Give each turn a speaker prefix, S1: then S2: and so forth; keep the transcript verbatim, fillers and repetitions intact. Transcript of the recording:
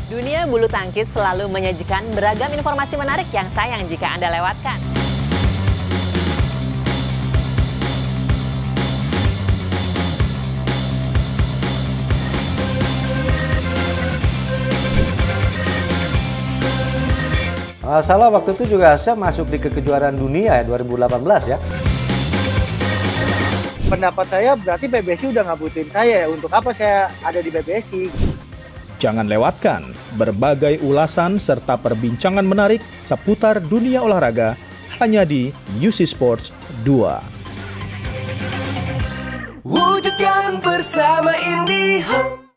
S1: Dunia bulu tangkis selalu menyajikan beragam informasi menarik yang sayang jika Anda lewatkan.
S2: Uh, salah waktu itu juga saya masuk di ke kejuaraan dunia ya dua ribu delapan belas ya.
S3: Pendapat saya berarti P B S I udah ngabutin saya ya, untuk apa saya ada di P B S I.
S4: Jangan lewatkan berbagai ulasan serta perbincangan menarik seputar dunia olahraga hanya di U C Sports dua.
S5: Wujudkan bersama IndiHome.